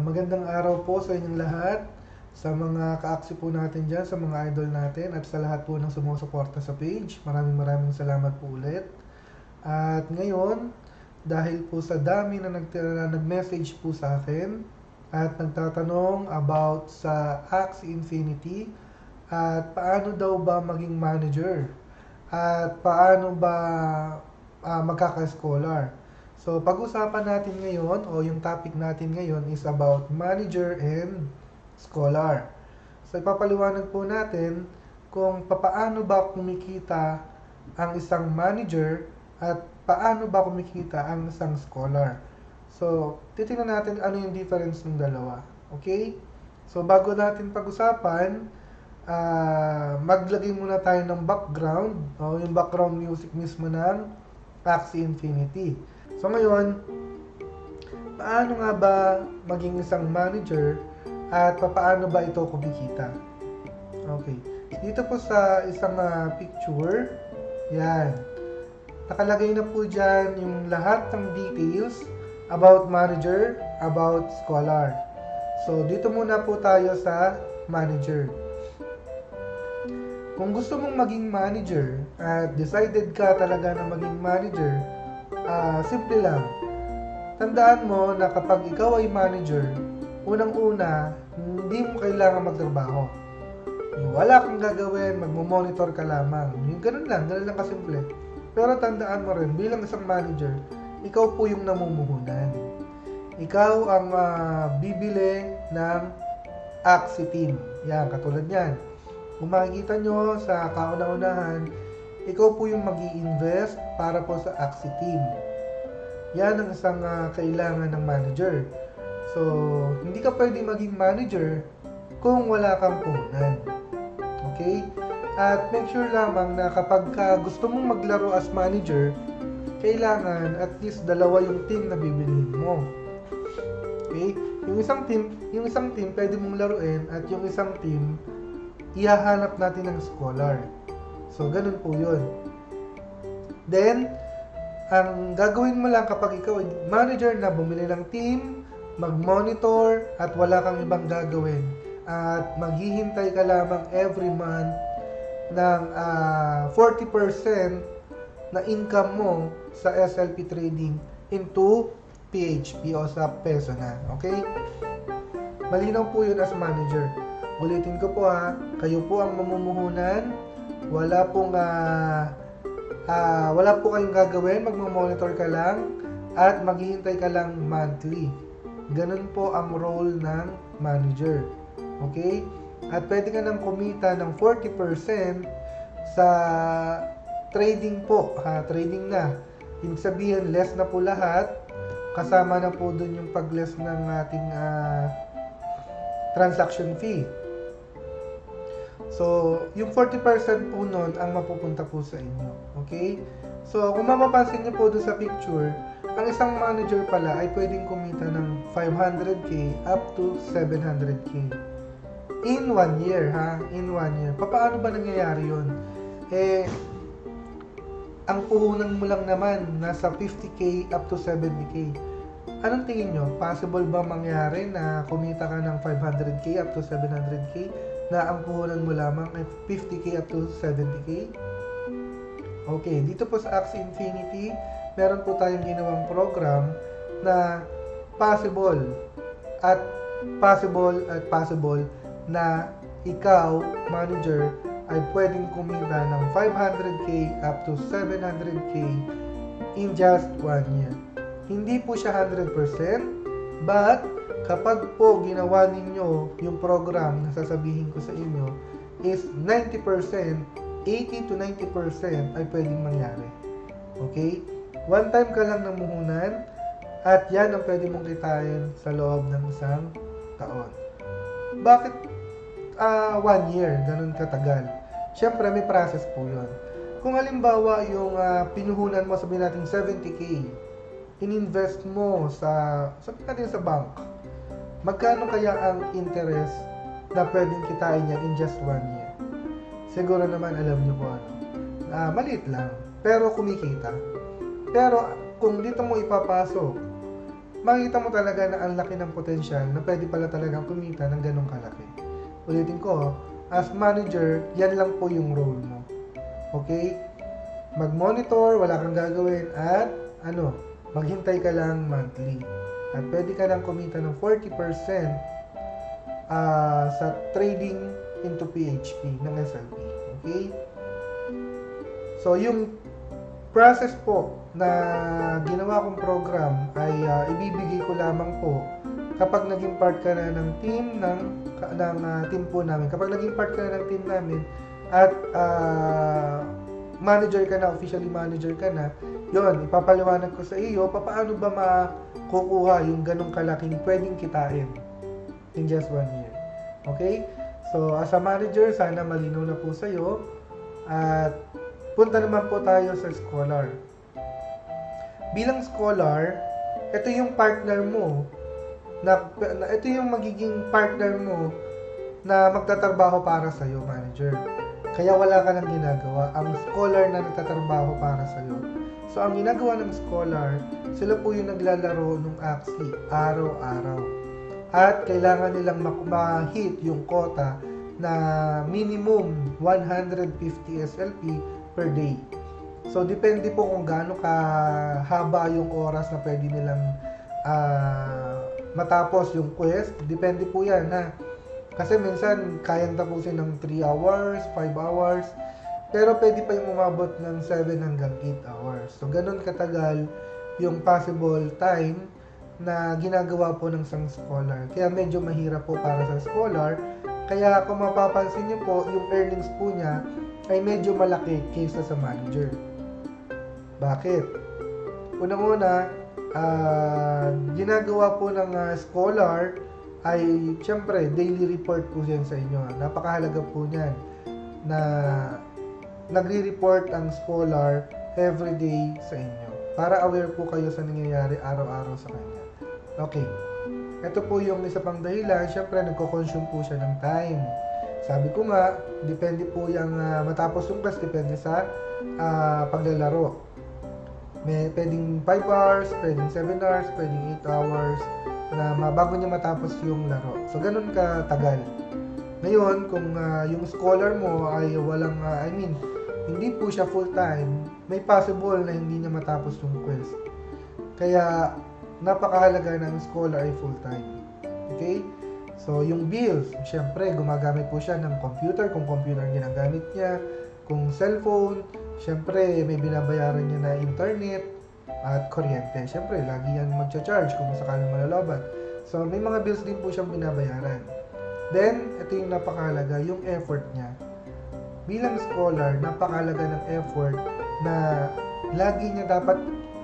Magandang araw po sa inyong lahat, sa mga kaaksi po natin dyan, sa mga idol natin, at sa lahat po ng sumusuporta sa page. Maraming salamat po ulit. At ngayon, dahil po sa dami na nag-message po sa akin at nagtatanong about sa Axie Infinity at paano daw ba maging manager at paano ba magkaka-scholar. So, pag-usapan natin ngayon o yung topic natin ngayon is about manager and scholar. So, ipapaliwanag po natin kung paano ba kumikita ang isang manager at paano ba kumikita ang isang scholar. So, titingnan natin ano yung difference ng dalawa. Okay? So, bago natin pag-usapan, maglagay muna tayo ng background o yung background music mismo ng Axie Infinity. So ngayon, paano nga ba maging isang manager at paano ba ito kumikita? Okay. Dito po sa isang picture, yan. Nakalagay na po dyan yung lahat ng details about manager, about scholar. So dito muna po tayo sa manager. Kung gusto mong maging manager at decided ka talaga na maging manager, simple lang. Tandaan mo na kapag ikaw ay manager, unang-una, hindi mo kailangan magtrabaho. Wala kang gagawin, magmo-monitor ka lamang. Yung ganun lang kasimple. Pero tandaan mo rin, bilang isang manager, ikaw po yung namumuhunan. Ikaw ang bibili ng Axie team. Yan, katulad yan. Kung makikita nyo sa kauna-unahan, ikaw po yung mag-i-invest para po sa Axie team. Yan ang isang kailangan ng manager. So, hindi ka pwede maging manager kung wala kang puhunan. Okay? At make sure lamang na kapag gusto mong maglaro as manager, kailangan at least dalawa yung team na bibilihin mo. Okay? Yung isang team pwede mong laruin at yung isang team ihahanap natin ng scholar. So, ganun po yun. Then, ang gagawin mo lang kapag ikaw ay manager na bumili ng team, mag-monitor, at wala kang ibang gagawin. At maghihintay ka lamang every month ng 40% na income mo sa SLP trading into PHP o sa peso na. Okay? Malinaw po yun as manager. Ulitin ko po kayo po ang mamumuhunan. Wala po kayong gagawin, magmo-monitor ka lang at maghihintay ka lang monthly. Ganun po ang role ng manager. Okay? At pwede ka nang kumita ng 40% sa trading po. Trading na. Ibig sabihin, less na po lahat. Kasama na po dun yung pag-less ng ating transaction fee. So, yung 40% po nun ang mapupunta po sa inyo. Okay? So, kung mapapansin niyo po doon sa picture, ang isang manager pala ay pwedeng kumita ng 500k up to 700k. In 1 year, In 1 year. Paano ba nangyayari yun? Ang puhunan mo lang naman nasa 50k up to 70k. Anong tingin nyo? Possible ba mangyari na kumita ka ng 500k up to 700k? Na ang puhunan mo lamang ay 50k up to 70k? Okay, dito po sa Axie Infinity, meron po tayong ginawang program na possible na ikaw, manager, ay pwedeng kumita ng 500k up to 700k in just 1 year. Hindi po siya 100%, but kapag po ginawa ninyo yung program na sasabihin ko sa inyo is 90%, 80 to 90% ay pwedeng mangyari. Okay? One time ka lang namuhunan at yan ang pwede mong kitain sa loob ng isang taon. Bakit 1 year? Ganun katagal. Siyempre may process po yun. Kung halimbawa yung pinuhunan mo, sabihin natin 70k, ininvest mo sabihin natin sa bank, magkano kaya ang interest na pwedeng kitain niya in just 1 year? Siguro naman alam niyo po maliit lang, pero kumikita. Pero kung dito mo ipapasok makikita mo talaga na ang laki ng potensyal na pwede pala talagang kumita ng ganong kalaki. Ulitin ko, as manager, yan lang po yung role mo. Okay? Mag-monitor, wala kang gagawin, at maghintay ka lang monthly. At pwede ka lang kumita ng 40% sa trading into PHP ng SLP. Okay? So, yung process po na ginawa kong program ay ibibigay ko lamang po kapag naging part ka na ng team team po namin. Kapag naging part ka na ng team namin at manager ka na, officially manager ka na, yun, ipapaliwanag ko sa iyo paano ba makukuha yung ganong kalaking pwedeng kitain in just 1 year. Okay? So, as a manager, sana malinaw na po sa iyo. At punta naman po tayo sa scholar. Bilang scholar, ito yung partner mo ito yung magiging partner mo na magtatrabaho para sa iyo, manager. Kaya wala ka nang ginagawa. Ang scholar na nagtatrabaho para sa iyo. So, ang ginagawa ng scholar, sila po yung naglalaro ng Axie araw-araw. At kailangan nilang ma-hit yung quota na minimum 150 SLP per day. So, depende po kung gaano kahaba yung oras na pwede nilang matapos yung quest. Depende po yan, ha. Kasi minsan, kayang tapusin ng 3 hours, 5 hours. Pero pwede pa yung umabot ng 7 hanggang 8 hours. So, ganun katagal yung possible time na ginagawa po ng isang scholar. Kaya medyo mahirap po para sa scholar. Kaya kung mapapansin niyo po, yung earnings po niya ay medyo malaki kaysa sa manager. Bakit? Unang-una, ginagawa po ng scholar ay syempre daily report po yan sa inyo. Napakahalaga po niyan na nagre-report ang scholar every day sa inyo para aware po kayo sa nangyayari araw-araw sa kanya. Okay. Ito po yung isa pang dahilan, syempre nagko-consume po siya ng time. Sabi ko nga, depende po yung matapos yung class, depende sa paglalaro. May pwedeng 5 hours, pwedeng 7 hours, pwedeng 8 hours na bago niya matapos yung laro. So, ganun katagal. Ngayon, kung yung scholar mo ay walang, hindi po siya full-time, may possible na hindi niya matapos yung quest. Kaya, napakahalaga ng scholar ay full-time. Okay? So, yung bills, syempre, gumagamit po siya ng computer, kung computer ang ginagamit niya, kung cellphone, syempre, may binabayaran niya na internet, at kuryente. Syempre, lagi yan magcha-charge kung sakaling malalaban. So, may mga bills din po siyang binabayaran. Then, ito yung napakahalaga, yung effort niya. Bilang scholar, napakahalaga ng effort na lagi niya dapat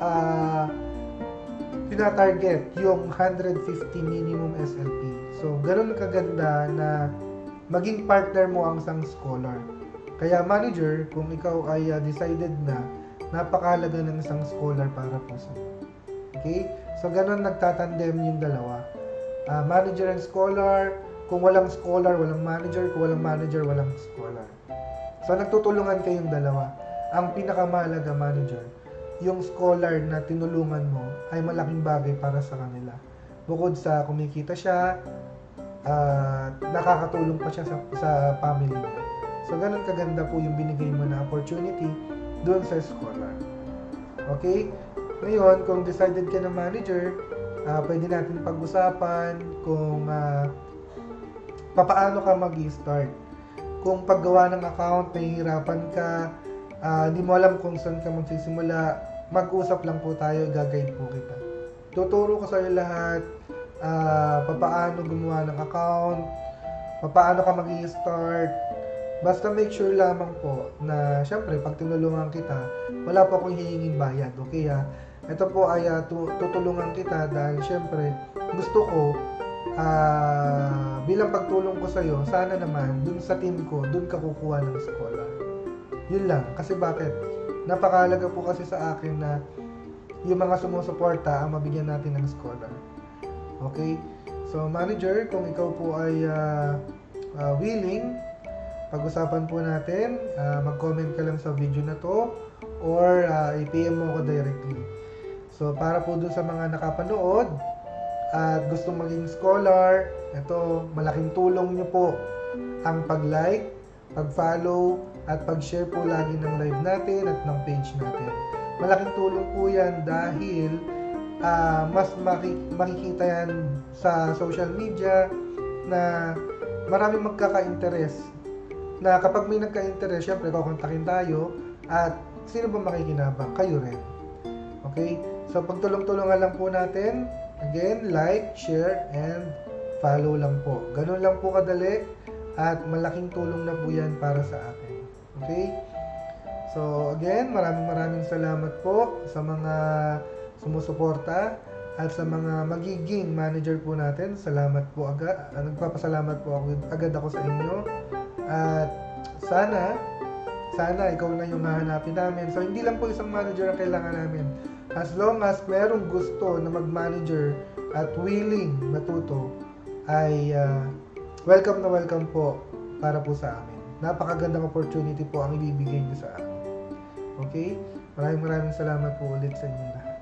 tina-target yung 150 minimum SLP. So, ganun kaganda na maging partner mo ang isang scholar. Kaya manager, kung ikaw ay decided na, napakahalaga ng isang scholar para po sa iyo. Okay? So, ganun nagtatandem yung dalawa. Manager and scholar. Kung walang scholar, walang manager. Kung walang manager, walang scholar. So, nagtutulungan kayong dalawa. Ang pinakamahalaga, manager, yung scholar na tinulungan mo ay malaking bagay para sa kanila. Bukod sa kumikita siya, nakakatulong pa siya sa family niya. So, ganun kaganda po yung binigay mo na opportunity doon sa scholar. Okay? Ngayon, kung decided ka na manager, pwede natin pag-usapan kung papaano ka mag-start. Kung paggawa ng account, nahihirapan ka, hindi mo alam kung saan ka magsisimula, mag-usap lang po tayo, gagayad po kita. Tuturo ko sa iyo lahat, papaano gumawa ng account, papaano ka mag-start. Basta make sure lamang po na syempre pag tinulungan kita, wala po akong hihinging bayad. Okay ha? Ito po ay tutulungan kita dahil syempre gusto ko bilang pagtulong ko sa iyo, sana naman dun sa team ko, dun ka kukuha ng scholar. Yun lang. Kasi bakit? Napakahalaga po kasi sa akin na yung mga sumusuporta ang mabigyan natin ng scholar. Okay? So manager, kung ikaw po ay willing, pag-usapan po natin, mag-comment ka lang sa video na to or i-PM mo ko directly. So, para po dun sa mga nakapanood at gustong maging scholar, ito, malaking tulong nyo po ang pag-like, pag-follow, at pag-share po lagi ng live natin at ng page natin. Malaking tulong po yan dahil mas makikita yan sa social media na maraming magkaka-interest. Na kapag may nagka-interest, syempre kukontakin tayo at sino ba makikinabang? Kayo rin. Okay? So, pagtulong-tulungan lang po natin. Again, like, share, and follow lang po. Ganun lang po kadali at malaking tulong na po yan para sa akin. Okay? So, again, maraming salamat po sa mga sumusuporta at sa mga magiging manager po natin. Salamat po agad. Nagpapasalamat po agad ako sa inyo. At sana ikaw na yung hahanapin namin. So, hindi lang po isang manager ang kailangan namin. As long as merong gusto na mag-manager at willing matuto, ay welcome na welcome po para po sa amin. Napakagandang opportunity po ang ibibigay niyo sa amin. Okay? Maraming salamat po ulit sa inyong lahat.